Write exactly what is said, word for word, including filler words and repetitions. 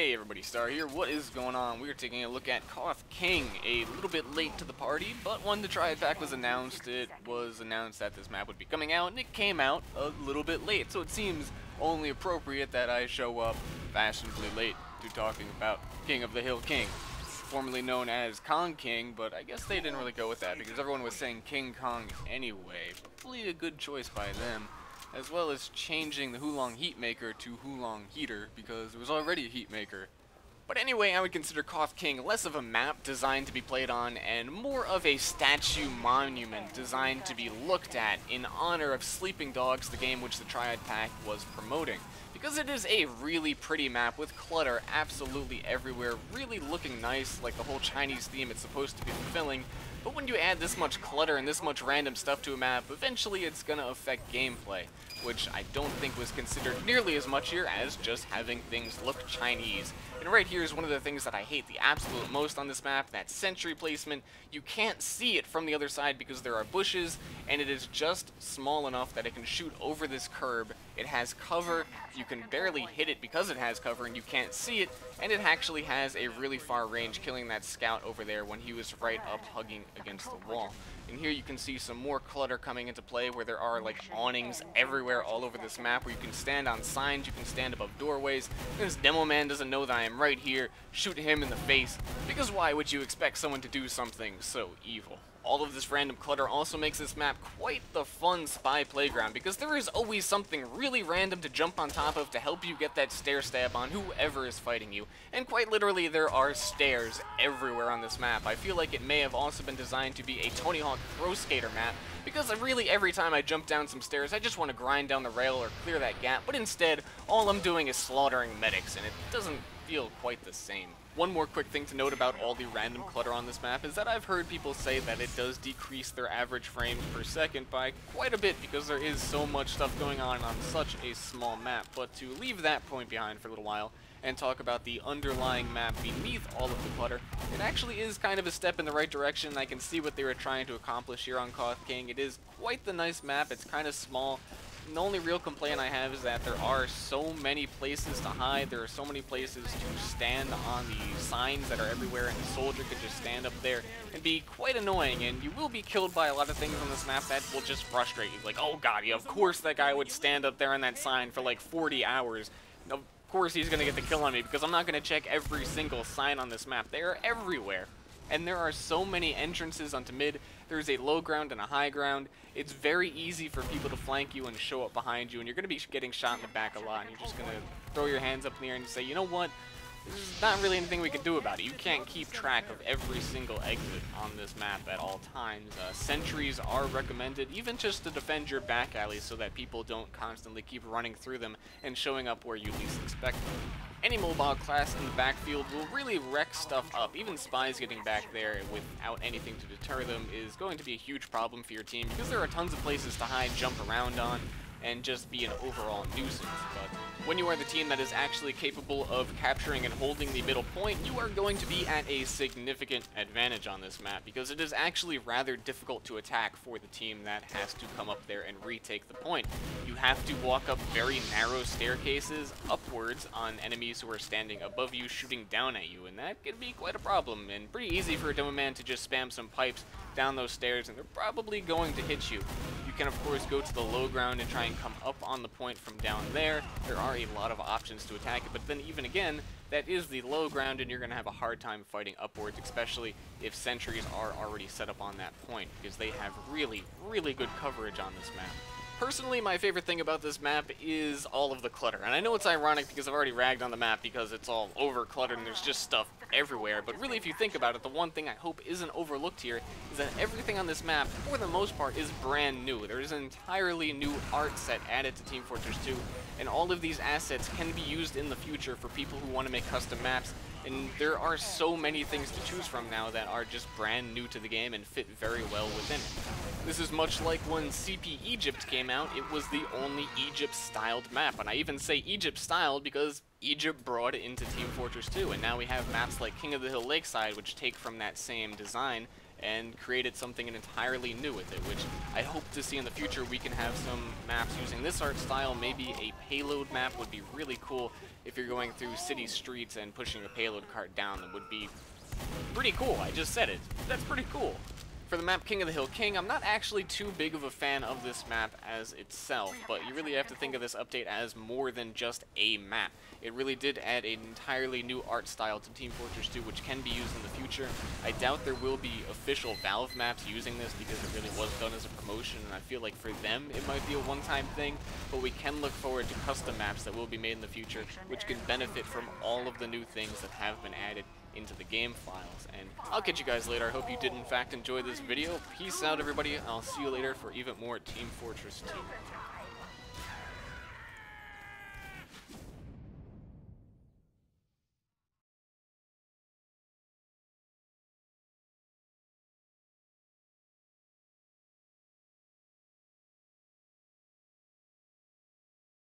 Hey everybody, Star here. What is going on? We're taking a look at Koth King, a little bit late to the party, but when the Triad Pack was announced, it was announced that this map would be coming out, and it came out a little bit late, so it seems only appropriate that I show up fashionably late to talking about King of the Hill King, formerly known as Kong King, but I guess they didn't really go with that because everyone was saying King Kong anyway. Probably a good choice by them. As well as changing the Hulong Heatmaker to Hulong Heater, because it was already a Heatmaker. But anyway, I would consider Koth King less of a map designed to be played on, and more of a statue monument designed to be looked at in honor of Sleeping Dogs, the game which the Triad Pack was promoting. Because it is a really pretty map with clutter absolutely everywhere, really looking nice, like the whole Chinese theme it's supposed to be fulfilling. But when you add this much clutter and this much random stuff to a map, eventually it's going to affect gameplay, which I don't think was considered nearly as much here as just having things look Chinese. And right here is one of the things that I hate the absolute most on this map, that sentry placement. You can't see it from the other side because there are bushes, and it is just small enough that it can shoot over this curb. It has cover, you can barely hit it because it has cover and you can't see it, and it actually has a really far range, killing that scout over there when he was right up hugging against the wall. And here you can see some more clutter coming into play where there are like awnings everywhere all over this map where you can stand on signs, you can stand above doorways. This demo man doesn't know that I am right here, shoot him in the face, because why would you expect someone to do something so evil? All of this random clutter also makes this map quite the fun spy playground, because there is always something really random to jump on top of to help you get that stair stab on whoever is fighting you. And quite literally, there are stairs everywhere on this map. I feel like it may have also been designed to be a Tony Hawk Pro Skater map, because really every time I jump down some stairs, I just want to grind down the rail or clear that gap, but instead, all I'm doing is slaughtering medics, and it doesn't feel quite the same. One more quick thing to note about all the random clutter on this map is that I've heard people say that it does decrease their average frames per second by quite a bit because there is so much stuff going on on such a small map. But to leave that point behind for a little while and talk about the underlying map beneath all of the clutter, it actually is kind of a step in the right direction. I can see what they were trying to accomplish here on Koth King. It is quite the nice map. It's kind of small. The only real complaint I have is that there are so many places to hide, there are so many places to stand on the signs that are everywhere, and the soldier could just stand up there and be quite annoying, and you will be killed by a lot of things on this map that will just frustrate you. Like, oh god, yeah, of course that guy would stand up there on that sign for like forty hours. Of course he's going to get the kill on me, because I'm not going to check every single sign on this map. They are everywhere. And there are so many entrances onto mid. There's a low ground and a high ground. It's very easy for people to flank you and show up behind you, and you're going to be getting shot in the back a lot, and you're just going to throw your hands up in the air and say, you know what, there's not really anything we can do about it. You can't keep track of every single exit on this map at all times. Uh, sentries are recommended, even just to defend your back alleys so that people don't constantly keep running through them and showing up where you least expect them. Any mobile class in the backfield will really wreck stuff up. Even spies getting back there without anything to deter them is going to be a huge problem for your team, because there are tons of places to hide, jump around on, and just be an overall nuisance. But when you are the team that is actually capable of capturing and holding the middle point, you are going to be at a significant advantage on this map, because it is actually rather difficult to attack for the team that has to come up there and retake the point. You have to walk up very narrow staircases upwards on enemies who are standing above you, shooting down at you, and that can be quite a problem, and pretty easy for a demo man to just spam some pipes down those stairs, and they're probably going to hit you. You can of course go to the low ground and try and come up on the point from down there. There are a lot of options to attack it, but then even again, that is the low ground, and you're going to have a hard time fighting upwards, especially if sentries are already set up on that point, because they have really, really good coverage on this map. Personally, my favorite thing about this map is all of the clutter, and I know it's ironic because I've already ragged on the map because it's all over cluttered and there's just stuff everywhere, but really if you think about it, the one thing I hope isn't overlooked here is that everything on this map, for the most part, is brand new. There is an entirely new art set added to Team Fortress two, and all of these assets can be used in the future for people who want to make custom maps, and there are so many things to choose from now that are just brand new to the game and fit very well within it. This is much like when C P Egypt came out. It was the only Egypt-styled map, and I even say Egypt-styled because Egypt brought it into Team Fortress two, and now we have maps like King of the Hill Lakeside, which take from that same design and created something entirely new with it, which I hope to see in the future. We can have some maps using this art style. Maybe a payload map would be really cool if you're going through city streets and pushing a payload cart down. That would be pretty cool. I just said it. That's pretty cool. For the map King of the Hill King, I'm not actually too big of a fan of this map as itself, but you really have to think of this update as more than just a map. It really did add an entirely new art style to Team Fortress two, which can be used in the future. I doubt there will be official Valve maps using this because it really was done as a promotion, and I feel like for them it might be a one-time thing, but we can look forward to custom maps that will be made in the future, which can benefit from all of the new things that have been added into the game files. And I'll catch you guys later. I hope you did in fact enjoy this video. Peace out, everybody. I'll see you later for even more Team Fortress two.